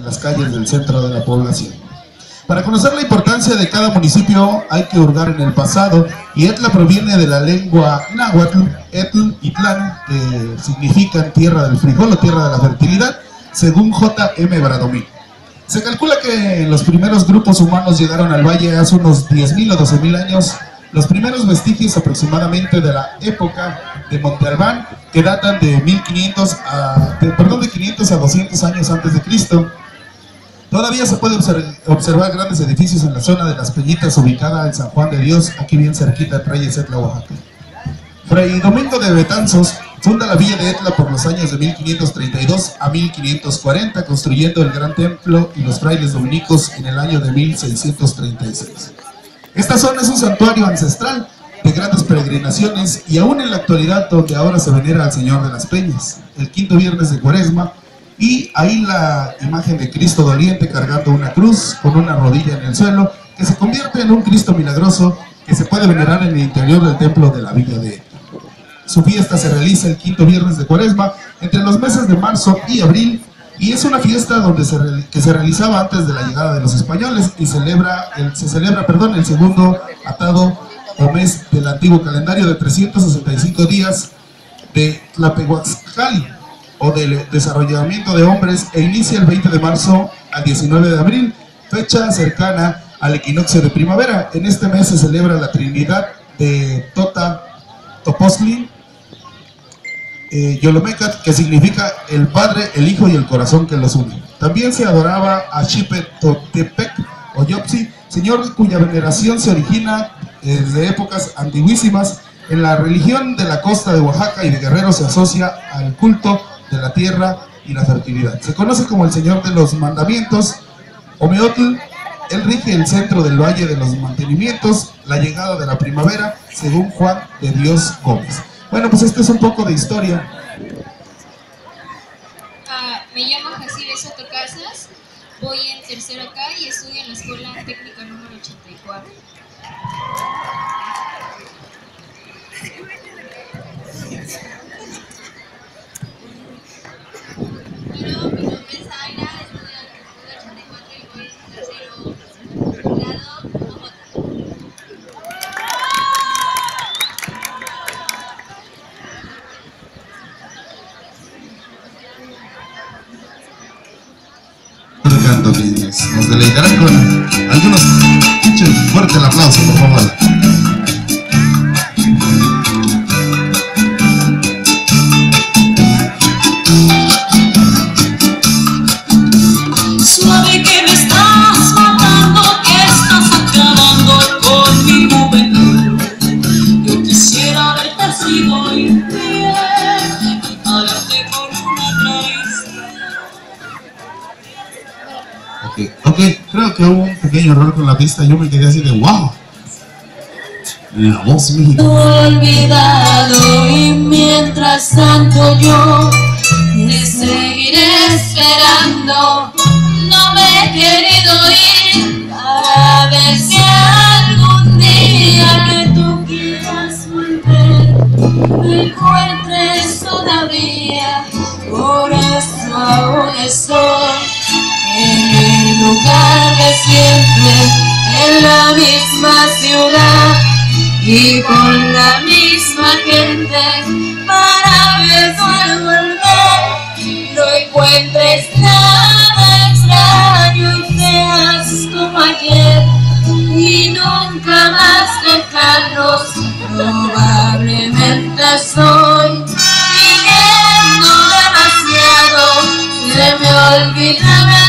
las calles del centro de la población. Para conocer la importancia de cada municipio hay que hurgar en el pasado, y Etla proviene de la lengua náhuatl, etl y tlán, que significan tierra del frijol o tierra de la fertilidad, según J.M. Bradomín. Se calcula que los primeros grupos humanos llegaron al valle hace unos 10.000 o 12.000 años. Los primeros vestigios aproximadamente de la época de Monte Albán, que datan de 500 a 200 años antes de Cristo. Todavía se puede observar grandes edificios en la zona de Las Peñitas, ubicada en San Juan de Dios, aquí bien cerquita de Reyes, Etla, Oaxaca. Fray Domingo de Betanzos funda la villa de Etla por los años de 1532 a 1540, construyendo el gran templo y los frailes dominicos en el año de 1636. Esta zona es un santuario ancestral de grandes peregrinaciones, y aún en la actualidad, donde ahora se venera al Señor de las Peñas, el quinto viernes de Cuaresma, y ahí la imagen de Cristo doliente cargando una cruz con una rodilla en el suelo, que se convierte en un Cristo milagroso que se puede venerar en el interior del templo de la villa de Etla. Su fiesta se realiza el quinto viernes de Cuaresma, entre los meses de marzo y abril, y es una fiesta donde que se realizaba antes de la llegada de los españoles, y se celebra el segundo atado o mes del antiguo calendario de 365 días de Tlapehuaxcali, o del desarrollamiento de hombres, e inicia el 20 de marzo al 19 de abril, fecha cercana al equinoccio de primavera. En este mes se celebra la Trinidad de Topoztlin Yolomecat, que significa el Padre, el Hijo y el corazón que los une. También se adoraba a Xipetotepec o Yopsi, señor cuya veneración se origina desde épocas antiguísimas. En la religión de la costa de Oaxaca y de Guerrero se asocia al culto de la tierra y la fertilidad. Se conoce como el Señor de los Mandamientos. Omeotl, él rige el centro del Valle de los Mantenimientos, la llegada de la primavera, según Juan de Dios Gómez. Bueno, pues este es un poco de historia. Me llamo Jacibe Soto Casas, voy en tercero acá y estudio en la Escuela Técnica número 84. Bueno, mi nombre es Aira, estudio en la Escuela 84 y voy en tercero grado J. Canto, niños. Nos deleitarán con algunos. Echen fuerte el aplauso, por favor. Suave que me estás matando, que estás acabando con mi juventud. Yo quisiera haberte sido infiel y pagarte con una traición. Ok, creo que hubo un pequeño error con la pista. Yo me quedé así de wow. La voz mexicana. Olvidado, y mientras tanto yo te seguiré esperando. No me he querido ir para ver si algún día que tú quieras volver me encuentres todavía. Por eso aún estoy en el lugar de siempre, en la misma ciudad y con la misma gente, para ver al volver no encuentres nada extraño y seas como ayer y nunca más dejarnos. Probablemente estoy viviendo demasiado, se me olvida